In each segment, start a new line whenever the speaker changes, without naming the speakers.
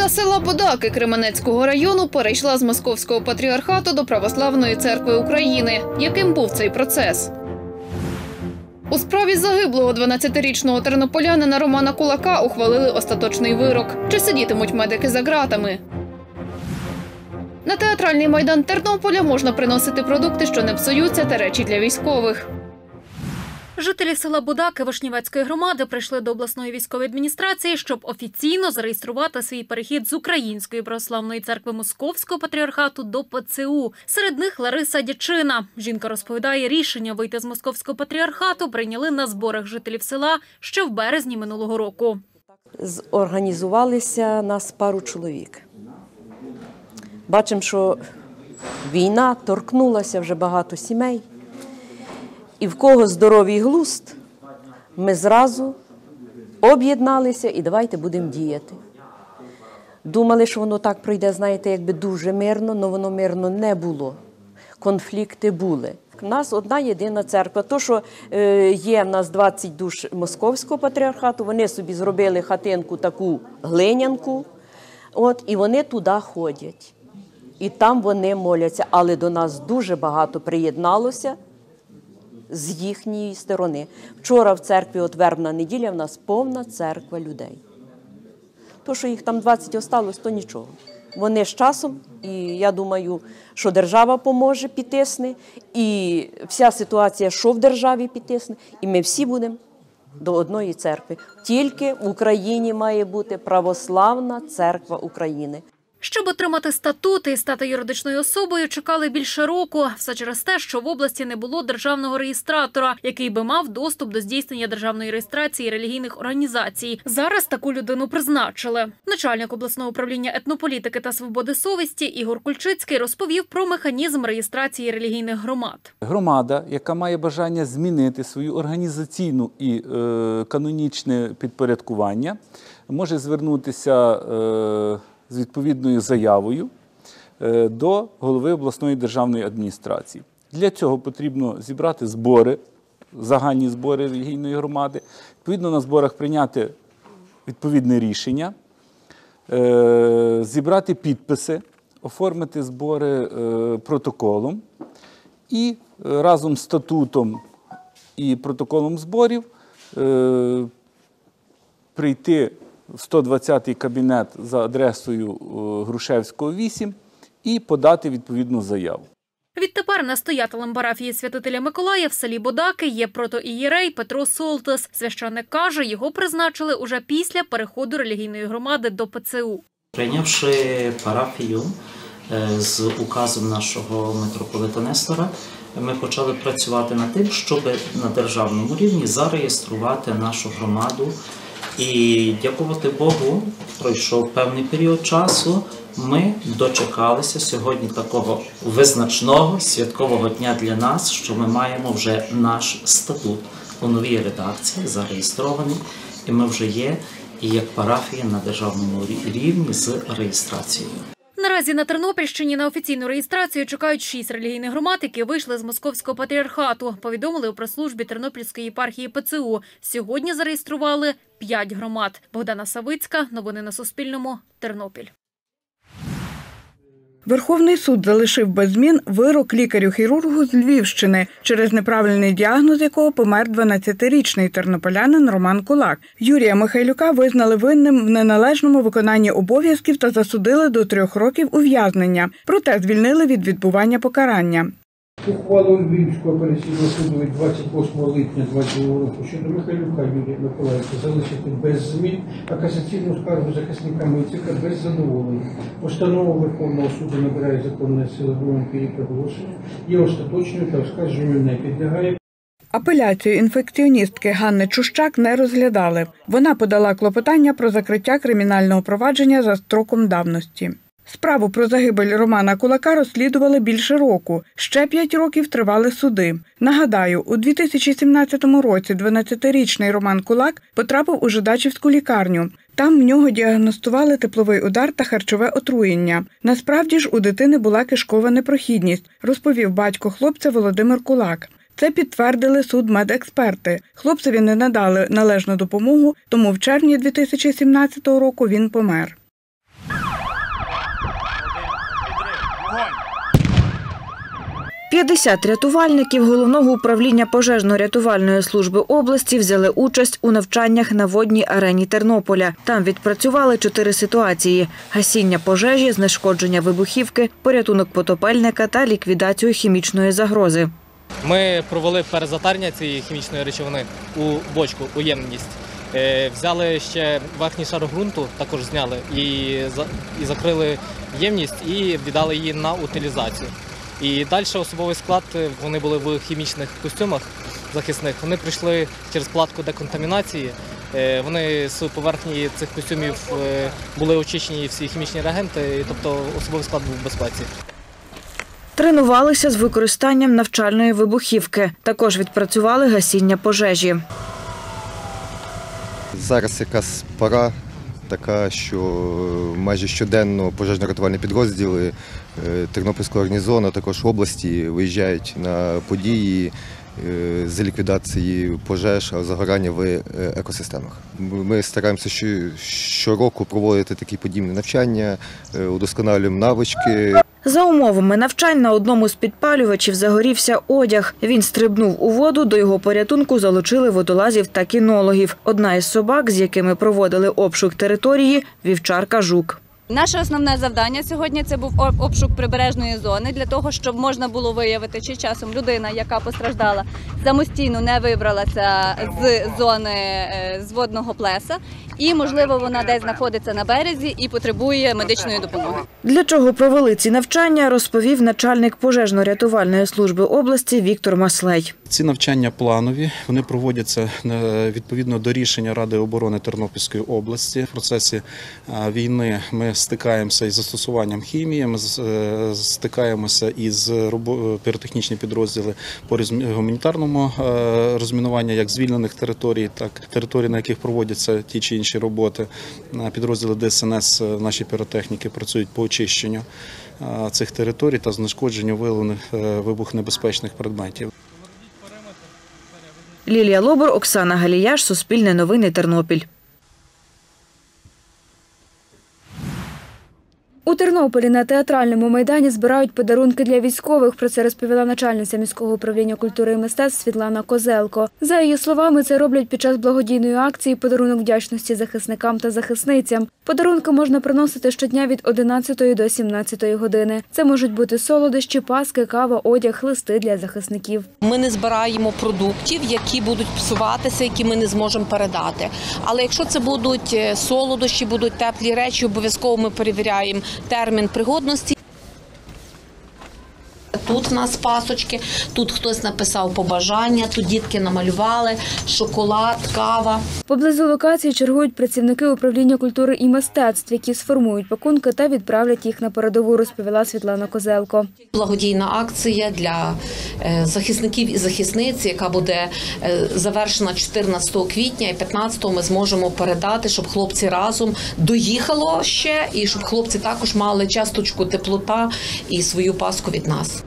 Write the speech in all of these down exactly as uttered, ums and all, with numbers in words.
Громада села Бодаки Кременецького району перейшла з Московського патріархату до Православної церкви України. Яким був цей процес? У справі загиблого дванадцятирічного тернополянина Романа Кулака ухвалили остаточний вирок. Чи сидітимуть медики за ґратами? На театральний майдан Тернополя можна приносити продукти, що не псуються, та речі для військових.
Жителі села Бодаки Вишнівецької громади прийшли до обласної військової адміністрації, щоб офіційно зареєструвати свій перехід з Української православної церкви Московського патріархату до ПЦУ. Серед них Лариса Дячина. Жінка розповідає, рішення вийти з Московського патріархату прийняли на зборах жителів села ще в березні минулого року.
Зорганізувалися нас пару чоловік. Бачимо, що війна торкнулася вже багато сімей. І в кого здоровий глузд, ми зразу об'єдналися і давайте будемо діяти. Думали, що воно так пройде, знаєте, якби дуже мирно, але воно мирно не було. Конфлікти були. У нас одна єдина церква. То, що є в нас двадцять душ Московського патріархату, вони собі зробили хатинку таку глинянку, от, і вони туди ходять. І там вони моляться, але до нас дуже багато приєдналося з їхньої сторони. Вчора в церкві, от вербна неділя, в нас повна церква людей. То, що їх там двадцять осталось, то нічого. Вони з часом, і я думаю, що держава поможе, підтисне, і вся ситуація, що в державі підтисне, і ми всі будемо до одної церкви. Тільки в Україні має бути Православна церква України.
Щоб отримати статути і стати юридичною особою, чекали більше року. Все через те, що в області не було державного реєстратора, який би мав доступ до здійснення державної реєстрації релігійних організацій. Зараз таку людину призначили. Начальник обласного управління етнополітики та свободи совісті Ігор Кульчицький розповів про механізм реєстрації релігійних громад.
Громада, яка має бажання змінити свою організаційну і е, канонічне підпорядкування, може звернутися е, з відповідною заявою до голови обласної державної адміністрації. Для цього потрібно зібрати збори, загальні збори релігійної громади, відповідно на зборах прийняти відповідне рішення, зібрати підписи, оформити збори протоколом і разом з статутом і протоколом зборів прийти в сто двадцятий кабінет за адресою Грушевського, вісім і подати відповідну заяву.
Відтепер настоятелем парафії Святителя Миколая в селі Бодаки є протоієрей Петро Солтис. Священник каже, його призначили уже після переходу релігійної громади до ПЦУ.
Прийнявши парафію з указом нашого митрополита Нестора, ми почали працювати над тим, щоб на державному рівні зареєструвати нашу громаду. І, дякувати Богу, пройшов певний період часу, ми дочекалися сьогодні такого визначного святкового дня для нас, що ми маємо вже наш статут у новій редакції, зареєстрований, і ми вже є і як парафія на державному рівні з реєстрацією.
Наразі на Тернопільщині на офіційну реєстрацію чекають шість релігійних громад, які вийшли з Московського патріархату. Повідомили у прес-службі Тернопільської єпархії ПЦУ. Сьогодні зареєстрували п'ять громад. Богдана Савицька. Новини на Суспільному. Тернопіль.
Верховний суд залишив без змін вирок лікарю-хірургу з Львівщини, через неправильний діагноз якого помер дванадцятирічний тернополянин Роман Кулак. Юрія Михайлюка визнали винним в неналежному виконанні обов'язків та засудили до трьох років ув'язнення. Проте звільнили від відбування покарання.
Ухвалу Львівського апеляційного суду від двадцять восьмого липня двадцять другого року щодо Михайлюка Юрія Миколаївича залишити без змін, а касаційну скаргу захисника Мицика без задоволення. Постанова Верховного суду набирає законної сили вимоги її проголошення, є остаточною та оскарженню не підлягає.
Апеляцію інфекціоністки Ганни Чущак не розглядали. Вона подала клопотання про закриття кримінального провадження за строком давності. Справу про загибель Романа Кулака розслідували більше року. Ще п'ять років тривали суди. Нагадаю, у дві тисячі сімнадцятому році дванадцятирічний Роман Кулак потрапив у Жидачівську лікарню. Там в нього діагностували тепловий удар та харчове отруєння. Насправді ж у дитини була кишкова непрохідність, розповів батько хлопця Володимир Кулак. Це підтвердили судмедексперти. Хлопцеві не надали належну допомогу, тому в червні дві тисячі сімнадцятого року він помер.
п'ятдесят рятувальників Головного управління пожежно-рятувальної служби області взяли участь у навчаннях на водній арені Тернополя. Там відпрацювали чотири ситуації – гасіння пожежі, знешкодження вибухівки, порятунок потопельника та ліквідацію хімічної загрози.
Ми провели перезатарення цієї хімічної речовини у бочку, у ємність. Взяли ще верхній шар ґрунту, також зняли, і, і закрили ємність і віддали її на утилізацію. І далі особовий склад, вони були в хімічних костюмах захисних, вони пройшли через платку деконтамінації, вони з поверхні цих костюмів були очищені всі хімічні реагенти, тобто особовий склад був в безпеці.
Тренувалися з використанням навчальної вибухівки. Також відпрацювали гасіння пожежі.
Зараз якась пора така, що майже щоденно пожежно-рятувальні підрозділи Тернопільського гарнізону, а також області виїжджають на події з ліквідації пожеж, загорання в екосистемах. Ми стараємося щороку проводити такі подібні навчання, удосконалюємо навички.
За умовами навчань на одному з підпалювачів загорівся одяг. Він стрибнув у воду, до його порятунку залучили водолазів та кінологів. Одна із собак, з якими проводили обшук території – вівчарка Жук.
Наше основне завдання сьогодні – це був обшук прибережної зони, для того, щоб можна було виявити, чи часом людина, яка постраждала, самостійно не вибралася з зони з водного плеса, і, можливо, вона десь знаходиться на березі і потребує медичної допомоги.
Для чого провели ці навчання, розповів начальник пожежно-рятувальної служби області Віктор Маслей.
Ці навчання планові, вони проводяться відповідно до рішення Ради оборони Тернопільської області. В процесі війни ми стикаємося із застосуванням хімії, ми стикаємося із піротехнічні підрозділи по гуманітарному розмінуванню як звільнених територій, так і територій, на яких проводяться ті чи інші роботи. Підрозділи Де Ес Ен Ес, наші піротехніки працюють по очищенню цих територій та знешкодженню виявлених вибухонебезпечних предметів.
Лілія Лобур, Оксана Галіяш, Суспільне новини, Тернопіль.
У Тернополі на театральному майдані збирають подарунки для військових. Про це розповіла начальниця міського управління культури і мистецтв Світлана Козелко. За її словами, це роблять під час благодійної акції «Подарунок вдячності захисникам та захисницям». Подарунки можна приносити щодня від одинадцятої до сімнадцятої години. Це можуть бути солодощі, паски, кава, одяг, листи для захисників.
Ми не збираємо продуктів, які будуть псуватися, які ми не зможемо передати. Але якщо це будуть солодощі, будуть теплі речі, обов'язково ми перевіряємо термін пригодності. Тут в нас пасочки, тут хтось написав побажання, тут дітки намалювали, шоколад, кава.
Поблизу локації чергують працівники управління культури і мистецтв, які сформують пакунки та відправлять їх на передову, розповіла Світлана Козелко.
Благодійна акція для захисників і захисниць, яка буде завершена чотирнадцятого квітня, і п'ятнадцятого ми зможемо передати, щоб хлопці разом доїхало ще, і щоб хлопці також мали часточку теплота і свою паску від нас.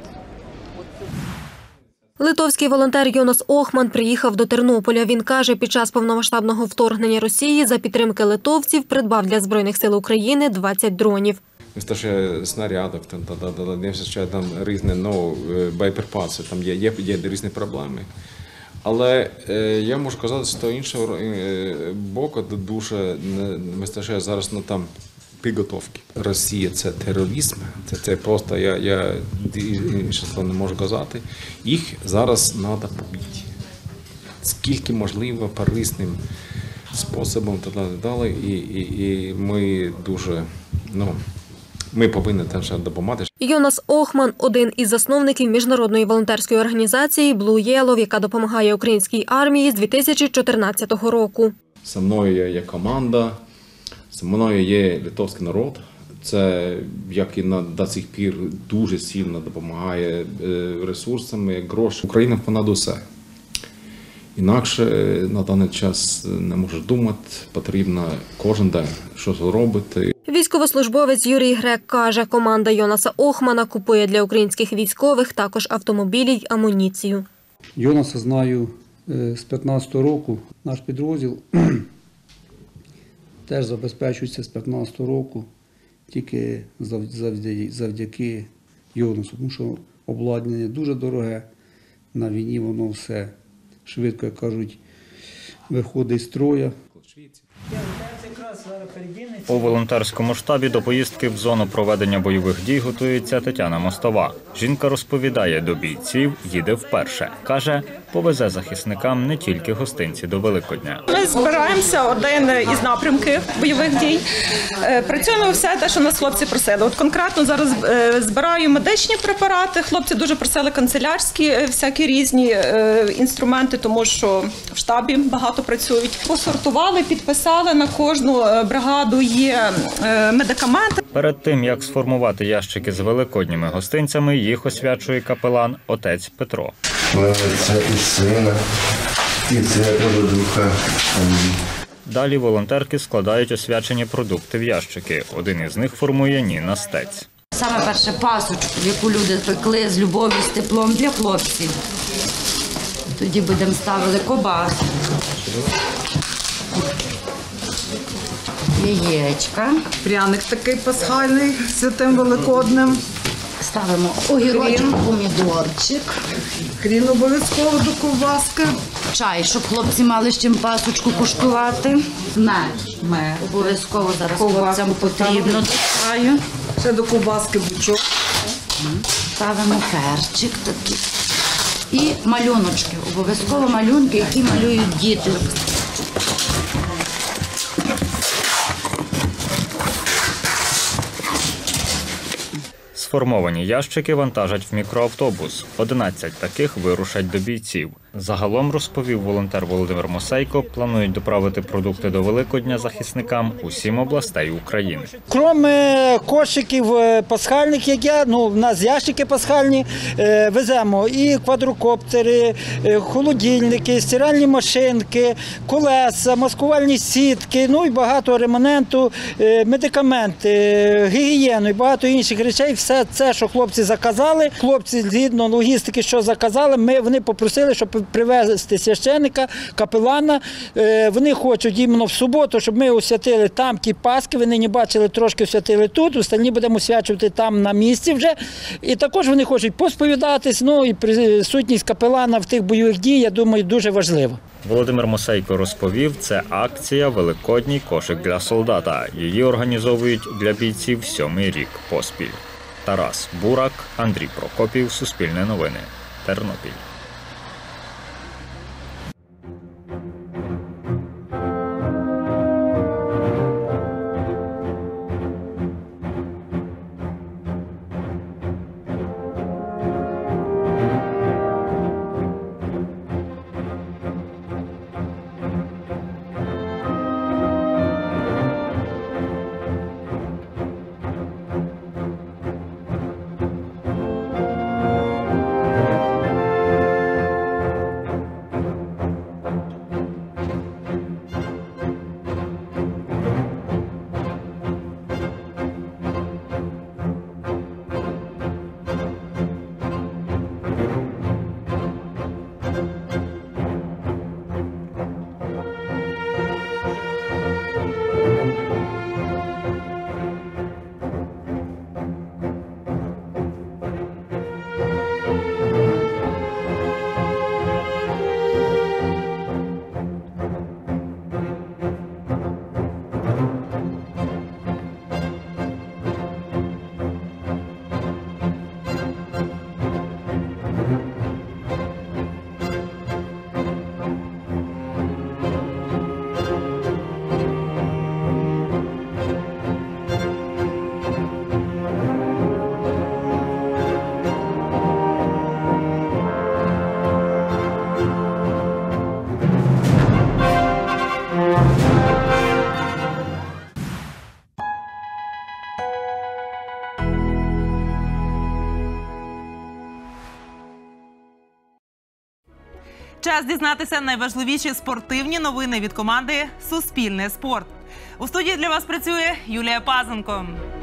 Литовський волонтер Йонас Охман приїхав до Тернополя. Він каже, під час повномасштабного вторгнення Росії за підтримки литовців придбав для Збройних сил України двадцять дронів.
Вистачає снарядів, там, не вистачає там різні ну, боєприпаси, там є, є, є різні проблеми. Але е, я можу казати, що іншого боку дуже не вистачає зараз на там підготовки. Росія – це тероризм, це, це просто, я, я інше слово не можу казати. Їх зараз треба побити. Скільки можливо, корисним способом та далі. І, і, і ми дуже, ну, ми повинні теж допомагати.
Йонас Охман – один із засновників міжнародної волонтерської організації Blue Yellow, яка допомагає українській армії з дві тисячі чотирнадцятого року.
Зі мною є команда. Зі мною є литовський народ, це, як і на до сих пір, дуже сильно допомагає ресурсами, гроші. Україна понад усе. Інакше на даний час не можеш думати, потрібно кожен день щось робити.
Військовослужбовець Юрій Грек каже, команда Йонаса Охмана купує для українських військових також автомобілі й амуніцію.
Йонаса знаю з п'ятнадцятого року, наш підрозділ теж забезпечується з п'ятнадцятого року. тільки завдяки, завдяки Йонасу, тому що обладнання дуже дороге, на війні воно все швидко, як кажуть, виходить з строя.
У волонтерському штабі до поїздки в зону проведення бойових дій готується Тетяна Мостова. Жінка розповідає, до бійців їде вперше. Каже, повезе захисникам не тільки гостинці до Великодня.
Ми збираємося один із напрямків бойових дій. Працюємо все те, що нас хлопці просили. От конкретно зараз збираю медичні препарати. Хлопці дуже просили канцелярські, всякі різні інструменти, тому що в штабі багато працюють. Посортували, підписали, на кожну бригаду є медикаменти.
Перед тим, як сформувати ящики з великодніми гостинцями, їх освячує капелан отець Петро.
Отця і Сина, і Святого Духа.
Далі волонтерки складають освячені продукти в ящики. Один із них формує Ніна Стець.
Саме перше пасочку, яку люди пекли з любов'ю, з теплом для хлопців. Тоді будемо ставили ковбасу, яєчка.
Пряник такий пасхальний, святим великодним.
Ставимо огірочок, помідорчик.
Хрін обов'язково до ковбаски.
Чай, щоб хлопці мали з чим пасочку куштувати. Мед. Мед. Обов'язково зараз хлопцям потрібно до чаю.
Ще до ковбаски бучок.
Ставимо перчик такий. І малюночки. Обов'язково малюнки, які малюють діти.
Сформовані ящики вантажать в мікроавтобус. одинадцять таких вирушать до бійців. Загалом, розповів волонтер Володимир Мосейко, планують доправити продукти до Великодня захисникам у сім областей України.
Крім кошиків пасхальних, як я, ну, в нас ящики пасхальні, веземо і квадрокоптери, холодильники, стиральні машинки, колеса, маскувальні сітки, ну і багато ремоненту, медикаменти, гігієну і багато інших речей. Все це, що хлопці заказали, хлопці згідно логістики, що заказали, ми, вони попросили, щоб привезти священника, капелана. Вони хочуть іменно в суботу, щоб ми освятили там ті Пасхи, ви нині бачили, трошки освятили тут, остальні будемо освячувати там на місці вже. І також вони хочуть посповідатись, ну і присутність капелана в тих бойових дій, я думаю, дуже важливо.
Володимир Мосейко розповів, це акція «Великодній кошик для солдата». Її організовують для бійців сьомий рік поспіль. Тарас Бурак, Андрій Прокопів, Суспільне новини, Тернопіль.
Час дізнатися найважливіші спортивні новини від команди «Суспільне спорт». У студії для вас працює Юлія Пазенко.